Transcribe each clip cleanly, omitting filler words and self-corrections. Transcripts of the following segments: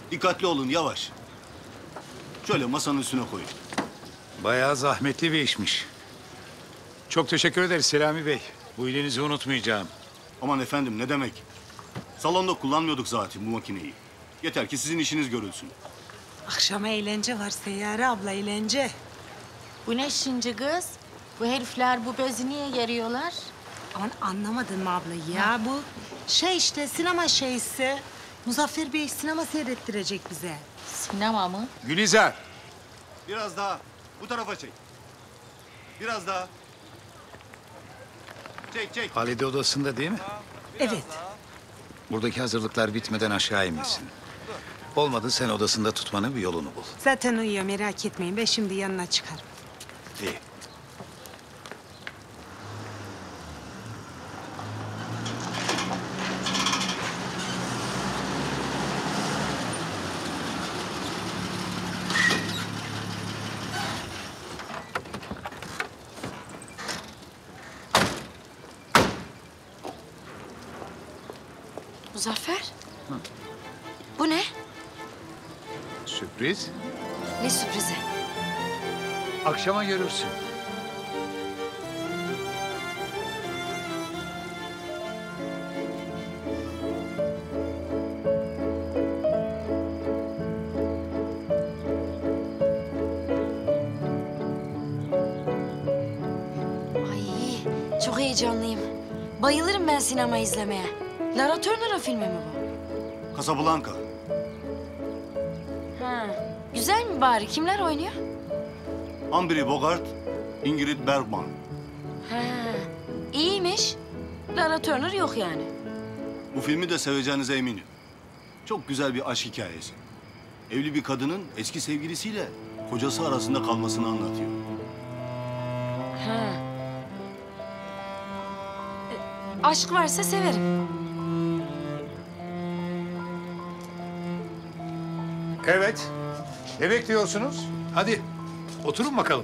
Dikkatli olun, yavaş. Şöyle masanın üstüne koyun. Bayağı zahmetli bir işmiş. Çok teşekkür ederiz Selami Bey. Bu iyiliğinizi unutmayacağım. Aman efendim, ne demek? Salonda kullanmıyorduk zaten bu makineyi. Yeter ki sizin işiniz görülsün. Akşama eğlence var Seyyare abla, eğlence. Bu ne şimdi kız? Bu herifler bu bezi niye geriyorlar? Aman anlamadın mı abla ya? Bu şey işte sinema şeysi. Muzaffer Bey sinema seyrettirecek bize. Sinema mı? Gülizar. Biraz daha. Bu tarafa çek. Biraz daha. Çek, çek. Halide odasında değil mi? Evet. Buradaki hazırlıklar bitmeden aşağı inmesin. Olmadı sen odasında tutmanın bir yolunu bul. Zaten uyuyor, merak etmeyin. Ben şimdi yanına çıkarım. İyi. Muzaffer? Bu ne? Sürpriz. Ne sürprizi? Akşama görürsün. Ay çok heyecanlıyım. Bayılırım ben sinema izlemeye. Lara Turner'ın filmi mi bu? Casablanca. Ha. Güzel mi bari? Kimler oynuyor? Humphrey Bogart, Ingrid Bergman. Ha. İyiymiş. Lara Turner yok yani. Bu filmi de seveceğinize eminim. Çok güzel bir aşk hikayesi. Evli bir kadının eski sevgilisiyle kocası arasında kalmasını anlatıyor. Ha. Aşk varsa severim. Evet. Ne bekliyorsunuz? Hadi oturun bakalım.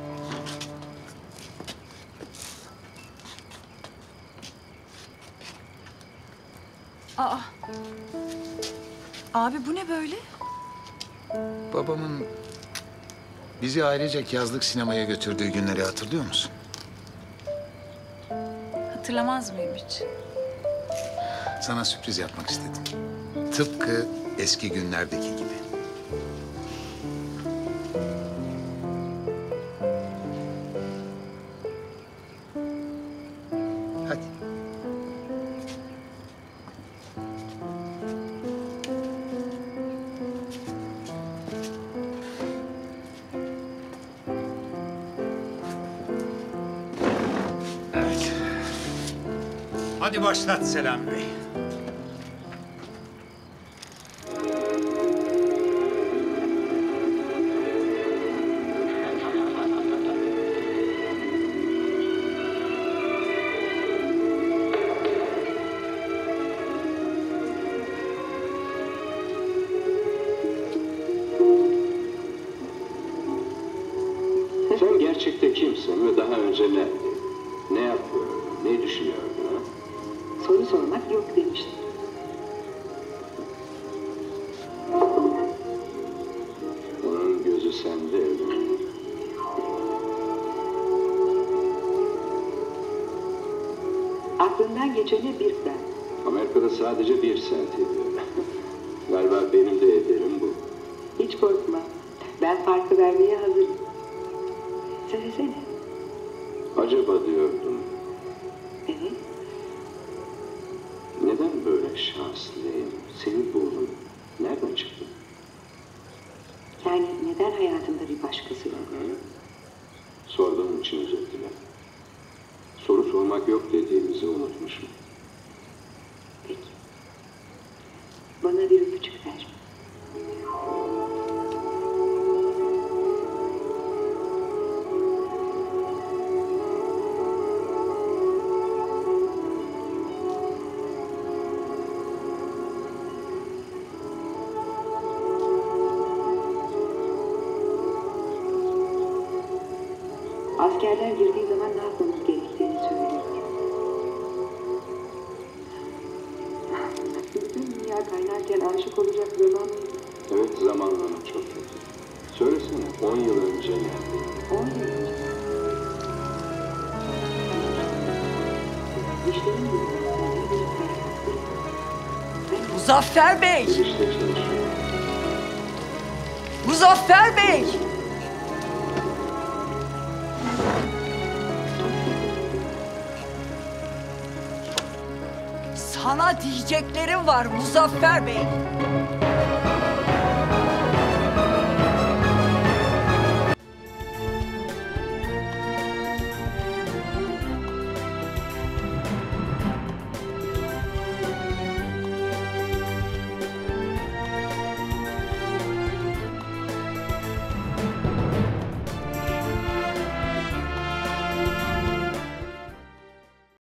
Aa. Abi bu ne böyle? Babamın bizi ailecek yazlık sinemaya götürdüğü günleri hatırlıyor musun? Hatırlamaz mıyım hiç? Sana sürpriz yapmak istedim. Tıpkı eski günlerdeki gibi. Hadi. Evet. Hadi başlat Selami Bey. Sen gerçekte kimsin ve daha önce neredin? Ne yapıyordun, ne düşünüyordun ha? Soru sormak yok demiştim. Onun gözü sende öyle mi? Aklından geçene bir sen. Amerika'da sadece bir sent ediyor. Galiba benim de ederim bu. Hiç korkma. Ben farkı vermeye hazırım. Söylesene. Acaba diyordum, Evet. neden böyle şanslıyım? Seni buldum. Nereden çıktın? Yani neden hayatımda bir başkası var? Hı? Sorduğum için özür dilerim. Soru sormak yok dediğimizi unutmuşum. Peki. Bana bir öpücük ver. Askerler girdiği zaman ne yapmamız gerektiğini söylüyor. Bütün dünya kaynarken aşık olacak zaman mıydı? zamanlama çok kötü. Söylesene 10 yıl önce neredeydin? 10 yıl önce. Müşterinin dünyasında bir seyahat. Muzaffer Bey! Bir işte çalışıyorum. Muzaffer Bey! Sana diyeceklerim var Muzaffer Bey.